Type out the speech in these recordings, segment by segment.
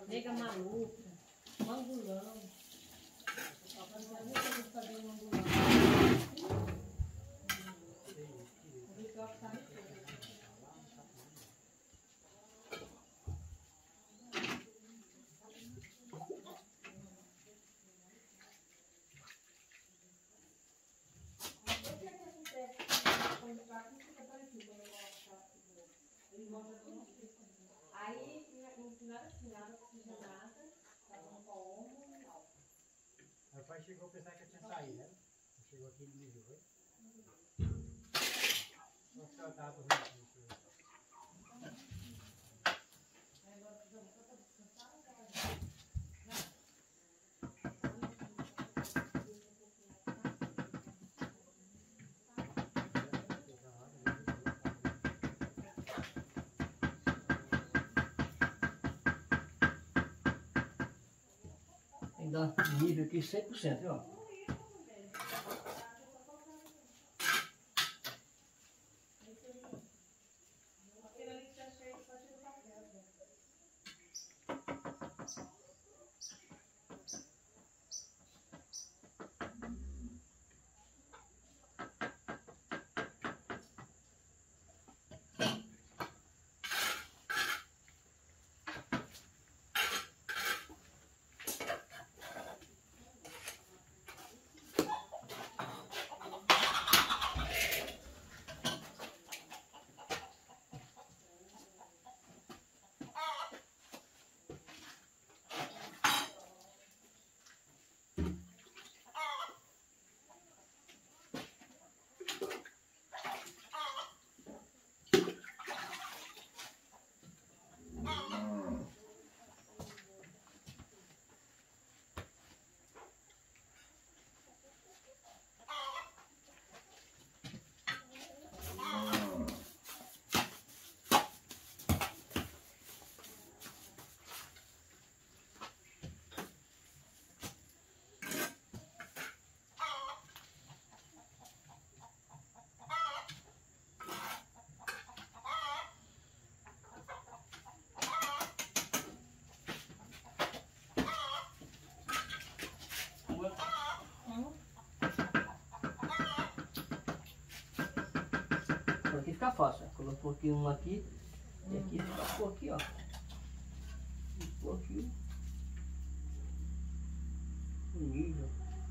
Nega maluca, mangulão. Vamos fazer um mangulão. Aí me ensinaram assim, nada oxigenada, tava com omo e álcool. Aí o pai chegou a pensar que eu tinha saído, né? Chegou aqui e me viu, foi? Só que eu tava dormindo. Ainda nível aqui 100%, viu? Aqui fica fácil, colocou aqui um aqui e aqui ficou aqui, ó. Ficou aqui o nível.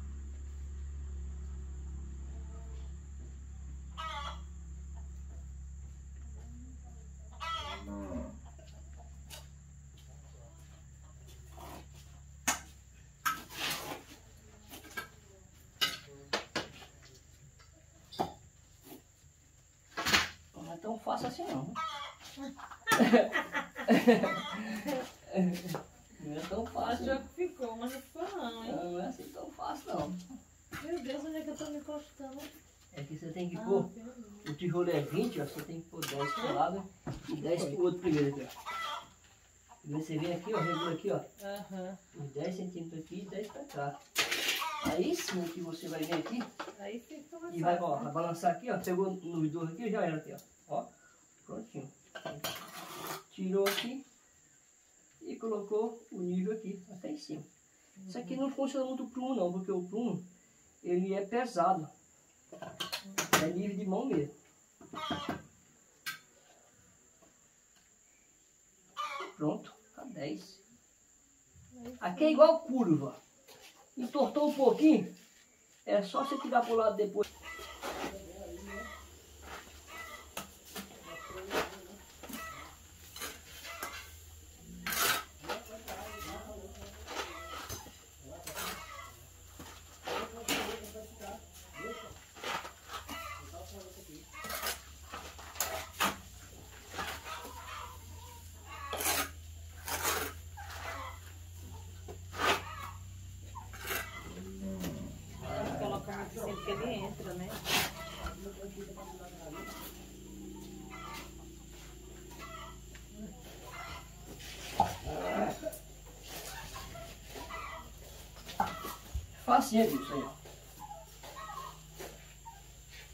Não é tão fácil assim não. Não é tão fácil. Achou que ficou, mas não ficou não, hein? Não é assim tão fácil não. Meu Deus, onde é que eu tô me encostando? É que você tem que pôr, o tijolo é 20, ó, você tem que pôr 10 pro lado e 10 pro outro primeiro aqui, ó. Primeiro você vem aqui, ó, regula aqui, ó. Os 10 centímetros aqui e 10 pra cá. Aí sim que você vai vir aqui Aí fica mais e vai, ó, vai balançar aqui, ó. Pegou nos dois aqui, já era aqui, ó. Ó, prontinho. Tirou aqui e colocou o nível aqui, até em cima. Isso aqui não funciona muito o prumo não, porque o prumo, ele é pesado. É nível de mão mesmo. Pronto, tá 10. Aqui é igual curva. Entortou um pouquinho, é só você tirar pro lado depois. sempre que ele entra, né? Facinho aqui, isso aí, ó.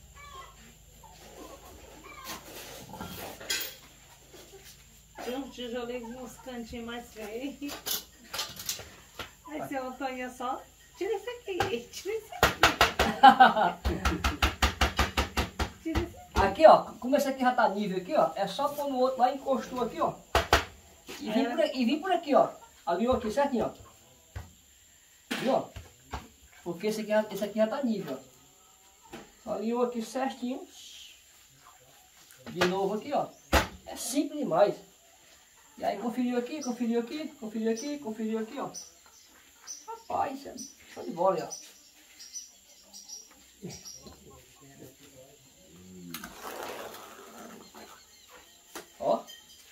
Tem um tijolo tijolinho com uns cantinhos mais feios. Aí seu Antônio só, tira isso aqui, tira isso aqui. Tira isso aqui. Aqui, ó, como esse aqui já tá nível aqui, ó, é só quando o outro lá encostou aqui, ó. E vim por aqui, ó. Alinhou aqui certinho, ó. Viu, ó? Porque esse aqui já tá nível, ó. Alinhou aqui certinho. De novo aqui, ó. É simples demais. E aí conferiu aqui, conferiu aqui, conferiu aqui, conferiu aqui, ó. Rapaz, é show de bola, ó. Ó.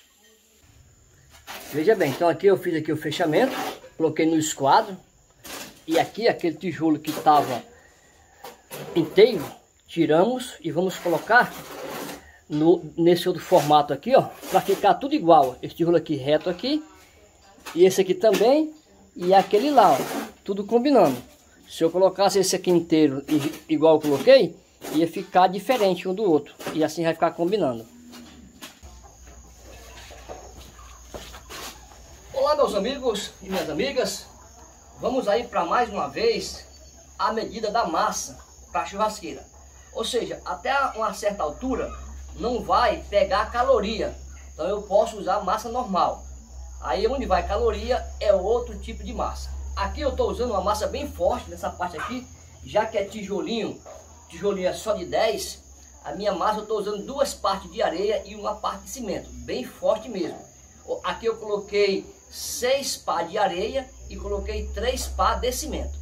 Veja bem, então aqui eu fiz aqui o fechamento, coloquei no esquadro. E aqui aquele tijolo que estava inteiro, tiramos e vamos colocar nesse outro formato aqui, ó, para ficar tudo igual. Esse tijolo aqui reto aqui, e esse aqui também, e aquele lá, ó, tudo combinando. Se eu colocasse esse aqui inteiro igual eu coloquei, ia ficar diferente um do outro, e assim vai ficar combinando. Olá, meus amigos e minhas amigas, vamos aí para mais uma vez a medida da massa para a churrasqueira. Ou seja, até uma certa altura não vai pegar caloria, então eu posso usar massa normal. Aí onde vai caloria é outro tipo de massa. Aqui eu estou usando uma massa bem forte nessa parte aqui, já que é tijolinho é só de 10, a minha massa eu estou usando 2 partes de areia e 1 parte de cimento, bem forte mesmo. Aqui eu coloquei 6 pá de areia e coloquei 3 pá de cimento.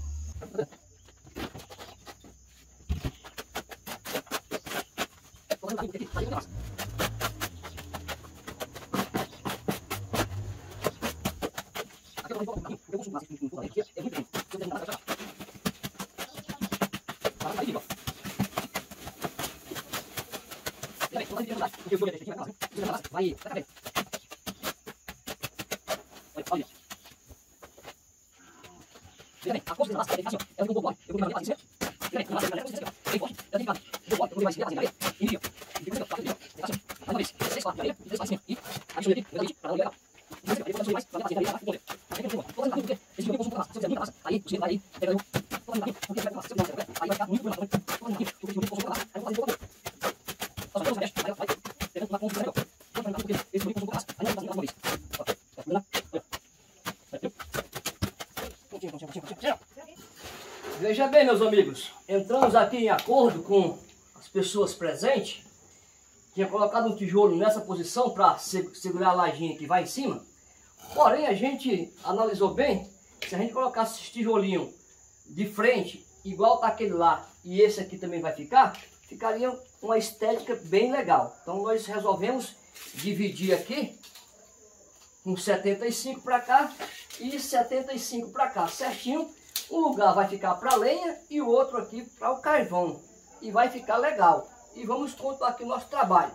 Veja bem, meus amigos, entramos aqui em acordo com as pessoas presentes. Tinha colocado um tijolo nessa posição para segurar a lajinha que vai em cima. Porém, a gente analisou bem, se a gente colocasse esse tijolinho de frente, igual tá aquele lá, e esse aqui também vai ficaria uma estética bem legal. Então nós resolvemos dividir aqui, com 75 para cá e 75 para cá, certinho. Um lugar vai ficar para lenha e o outro aqui para o carvão. E vai ficar legal. E vamos continuar aqui o nosso trabalho.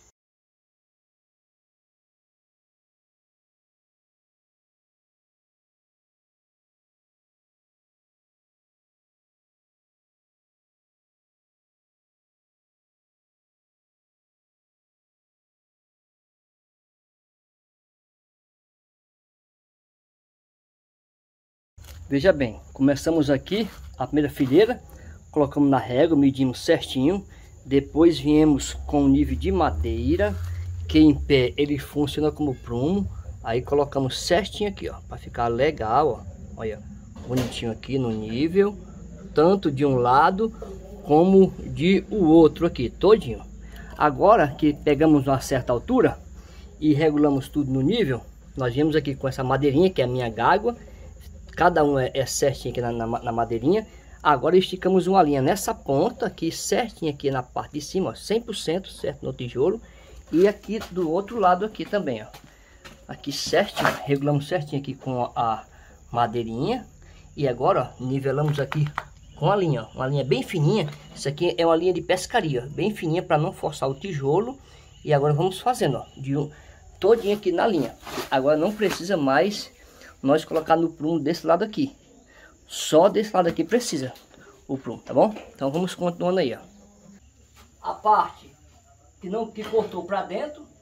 Veja bem, começamos aqui a primeira fileira, colocamos na régua, medimos certinho, depois viemos com o nível de madeira, que em pé ele funciona como prumo, aí colocamos certinho aqui, ó, para ficar legal, ó, olha, bonitinho aqui no nível, tanto de um lado como de o outro aqui, todinho. Agora que pegamos uma certa altura e regulamos tudo no nível, nós viemos aqui com essa madeirinha, que é a minha gágua. Cada um é certinho aqui na madeirinha. Agora esticamos uma linha nessa ponta aqui, certinho aqui na parte de cima, ó, 100% certo no tijolo. E aqui do outro lado aqui também, ó. Aqui certinho, regulamos certinho aqui com a madeirinha. E agora, ó, nivelamos aqui com a linha, ó, uma linha bem fininha. Isso aqui é uma linha de pescaria, bem fininha para não forçar o tijolo. E agora vamos fazendo, ó, todinho aqui na linha. Agora não precisa mais nós colocar no prumo desse lado aqui. Só desse lado aqui precisa o prumo, tá bom? Então vamos continuando aí, ó. A parte que cortou para dentro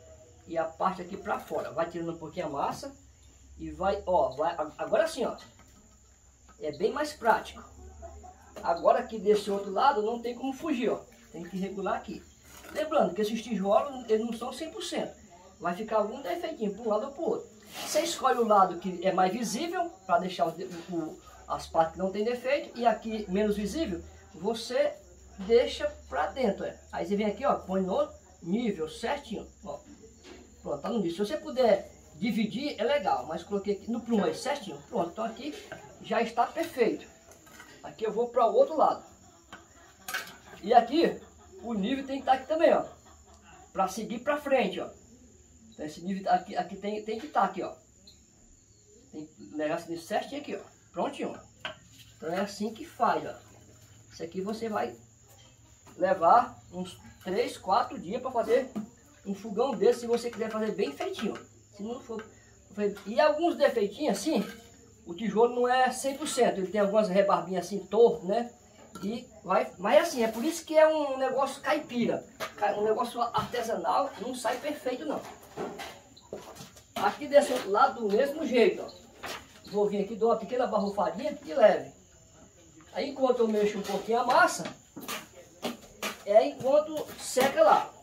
e a parte aqui para fora. Vai tirando um pouquinho a massa e vai, ó, vai, agora sim, ó. É bem mais prático. Agora aqui desse outro lado não tem como fugir, ó. Tem que regular aqui. Lembrando que esses tijolos, eles não são 100%. Vai ficar algum defeitinho para um lado ou para o outro. Você escolhe o lado que é mais visível, para deixar as partes que não tem defeito. E aqui menos visível, você deixa para dentro. Aí você vem aqui, ó, põe no nível certinho. Ó. Pronto, tá no nível. Se você puder dividir, é legal. Mas coloquei aqui no prumo aí certinho. Pronto, então aqui já está perfeito. Aqui eu vou para o outro lado. E aqui, o nível tem que estar aqui também, ó. Para seguir para frente, ó. Então esse nível aqui tem que estar aqui, ó. Tem que levar esse nível certinho aqui, ó. Prontinho, ó. Então é assim que faz, ó. Isso aqui você vai levar uns 3, 4 dias para fazer um fogão desse, se você quiser fazer bem feitinho. Se não for... E alguns defeitinhos assim, o tijolo não é 100%. Ele tem algumas rebarbinhas assim, torto, né? E vai, mas assim, é por isso que é um negócio caipira. Um negócio artesanal, não sai perfeito não. Aqui desse outro lado, do mesmo jeito, ó. Vou vir aqui, dou uma pequena barrufadinha e leve. Aí enquanto eu mexo um pouquinho a massa, é enquanto seca lá.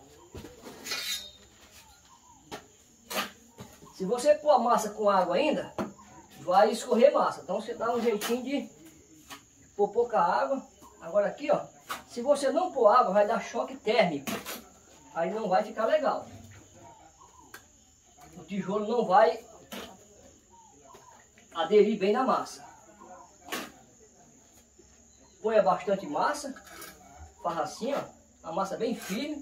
Se você pôr a massa com água ainda, vai escorrer massa. Então você dá um jeitinho de pôr pouca água. Agora aqui, ó, se você não pôr água, vai dar choque térmico. Aí não vai ficar legal. O tijolo não vai aderir bem na massa. Ponha bastante massa, faz assim, ó, a massa bem firme.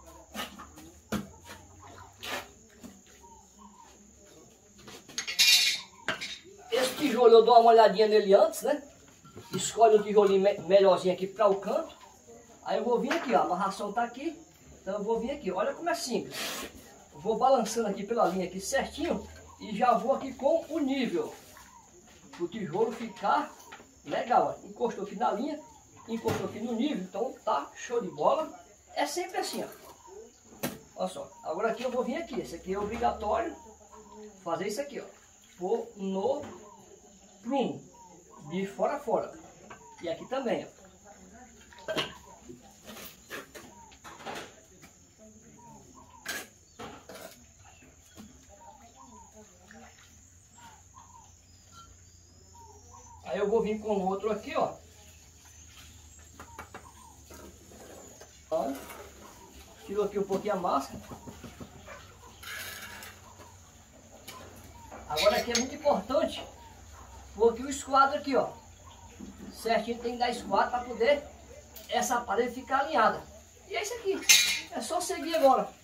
Esse tijolo eu dou uma olhadinha nele antes, né? Escolhe um tijolinho melhorzinho aqui para o canto. Aí eu vou vir aqui, ó, a amarração tá aqui. Então eu vou vir aqui, olha como é simples. Eu vou balançando aqui pela linha aqui certinho e já vou aqui com o nível. O tijolo ficar legal, ó. Encostou aqui na linha, encostou aqui no nível, então tá show de bola. É sempre assim, ó. Olha só, agora aqui eu vou vir aqui, esse aqui é obrigatório fazer isso aqui, ó. Pôr no prumo, de fora a fora. E aqui também, ó. Aí eu vou vir com o outro aqui, ó. Ó. Tiro aqui um pouquinho a massa. Agora aqui é muito importante pôr aqui o esquadro aqui, ó. Certinho, tem que dar esquadro para poder essa parede ficar alinhada. E é isso aqui. É só seguir agora.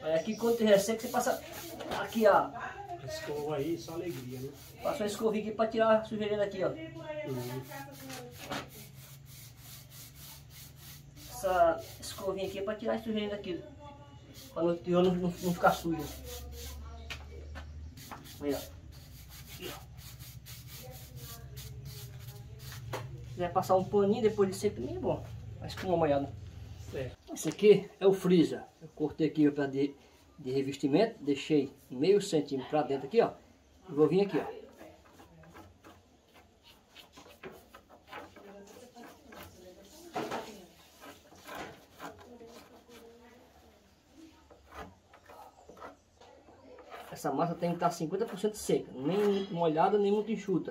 Aí aqui quando tem resseca, você passa aqui, ó. Escova aí, só alegria, né? Passa uma escovinha aqui pra tirar a sujeirinha daqui, ó. Essa escovinha aqui é pra tirar a sujeirinha daqui. Pra o tijolo não ficar sujo. Aí, ó. Aqui, ó. Se quiser passar um paninho depois de seco, nem é bom. Mas com uma molhada. Certo. Esse aqui é o freezer. Eu cortei aqui para de revestimento, deixei meio centímetro para dentro aqui, ó. E vou vir aqui, ó. Essa massa tem que estar 50% seca, nem muito molhada, nem muito enxuta.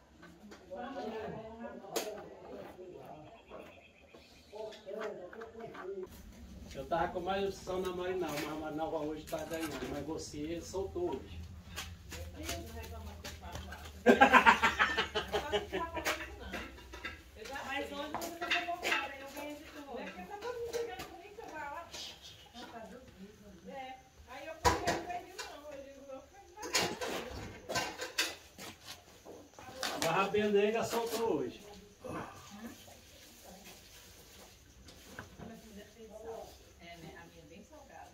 Eu tava com mais opção na Marinal, mas a Marinal hoje tá ganhando, mas você soltou hoje. Mas hoje você tá convocada, eu ganhei de tudo. É porque tá todo mundo chegando comigo, você vai lá. É, aí eu falei, eu perdi não, eu digo, eu fui. A Rabenega soltou hoje. É, né? A minha é bem salgada.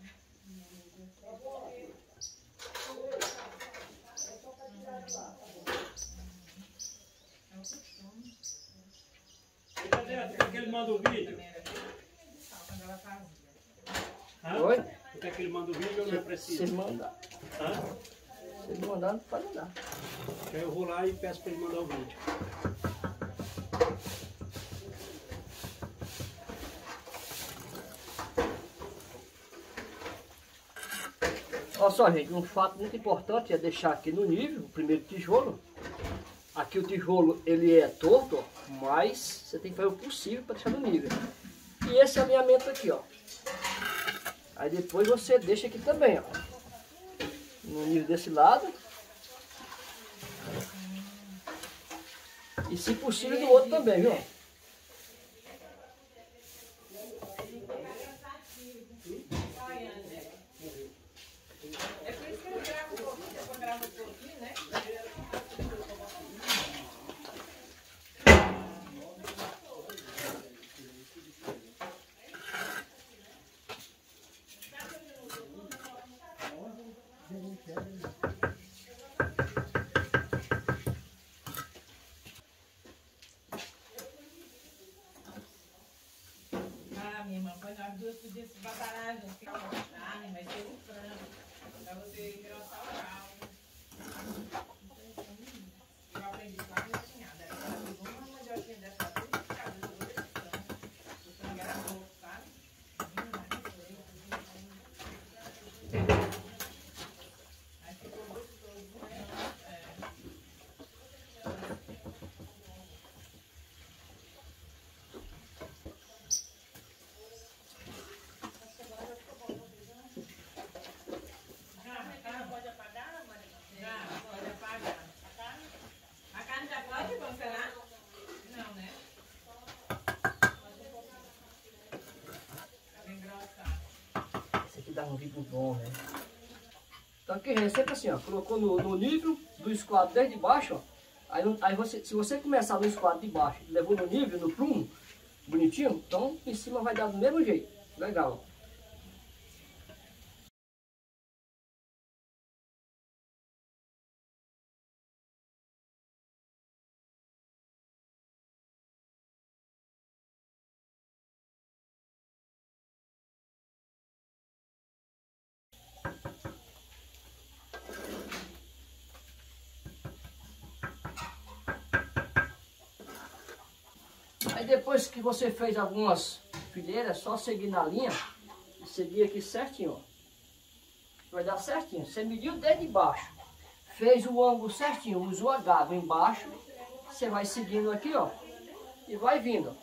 Cadê aquele manda o vídeo? Quando ela fazia. Hã? Oi? Quer que ele manda o vídeo ou não precisa? Se ele mandar. Hã? Se ele mandar, não pode mandar. Aí eu vou lá e peço para ele mandar o vídeo. Olha só, gente, um fato muito importante é deixar aqui no nível, o primeiro tijolo. Aqui o tijolo, ele é torto, ó, mas você tem que fazer o possível para deixar no nível. E esse alinhamento aqui, ó. Aí depois você deixa aqui também, ó. No nível desse lado. E se possível do outro também, viu? É por isso que eu gravo um pouquinho, depois gravo um pouquinho, né? Ah, minha irmã, foi nós duas podiam se batalhar junto, ficar com carne, mas teve um frango, pra você engrossar o caldo. Eu aprendi com a minha cunhada, ela pegou uma mandioquinha dessa tudo de casa, jogou esse frango. O frango era pouco, sabe? Aí ficou gostoso, né? É. Pode apagar, Maria? Já, pode apagar. A carne já pode congelar? Não, né? Vai engrossar. Esse aqui dá um vídeo bom, né? Então aqui é sempre assim, ó. Colocou no nível do esquadro desde baixo, ó. Aí você, se você começar no esquadro de baixo, levou no nível, no prumo, bonitinho, então em cima vai dar do mesmo jeito. Legal. Aí depois que você fez algumas fileiras, é só seguir na linha e seguir aqui certinho, ó. Vai dar certinho. Você mediu desde baixo, fez o ângulo certinho, usou a gava embaixo, você vai seguindo aqui, ó, e vai vindo.